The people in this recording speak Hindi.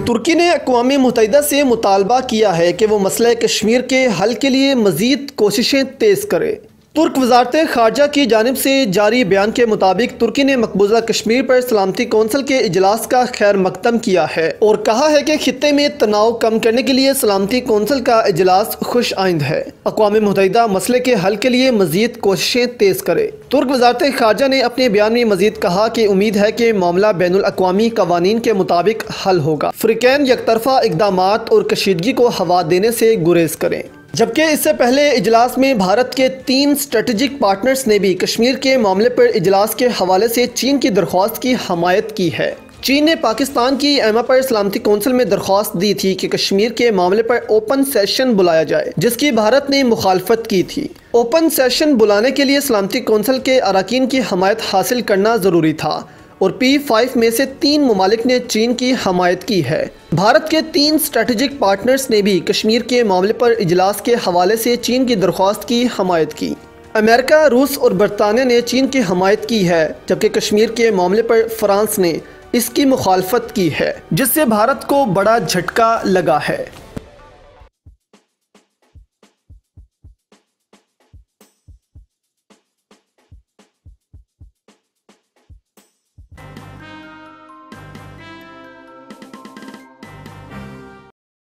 तुर्की ने अक़वाम मुत्तहिदा से मुतालबा किया है कि वो मसला कश्मीर के हल के लिए मज़ीद कोशिशें तेज़ करे। तुर्क वज़ारत ख़ारजा की जानिब से जारी बयान के मुताबिक तुर्की ने मकबूजा कश्मीर पर सलामती कौंसिल के इजलास का खैर मकदम किया है और कहा है कि खित्ते में तनाव कम करने के लिए सलामती कौंसिल का इजलास खुश आइंद है। अक़वाम मुत्तहिदा मसले के हल के लिए मज़ीद कोशिशें तेज़ करे। तुर्क वज़ारत ख़ारजा ने अपने बयान में मज़ीद कहा कि उम्मीद है कि मामला बैनुल अक़वामी क़वानीन के मुताबिक हल होगा। फ़रीक़ैन यकतरफ़ा इक़दामात और कशीदगी को हवा देने से गुरेज करें। जबकि इससे पहले इजलास में भारत के 3 स्ट्रेटेजिक पार्टनर्स ने भी कश्मीर के मामले पर इजलास के हवाले से चीन की दरख्वास्त की हमायत की है। चीन ने पाकिस्तान की एमा पर सलामती कौंसिल में दरख्वास्त दी थी कि कश्मीर के मामले पर ओपन सेशन बुलाया जाए, जिसकी भारत ने मुखालफत की थी। ओपन सेशन बुलाने के लिए सलामती कौंसिल के अरकान की हमायत हासिल करना ज़रूरी था और P5 में से 3 ममालिक ने चीन की हमायत की है। भारत के 3 स्ट्रेटेजिक पार्टनर्स ने भी कश्मीर के मामले पर इजलास के हवाले से चीन की दरख्वास्त की हमायत की। अमेरिका, रूस और बरतानिया ने चीन की हमायत की है, जबकि कश्मीर के मामले पर फ्रांस ने इसकी मुखालफत की है, जिससे भारत को बड़ा झटका लगा है।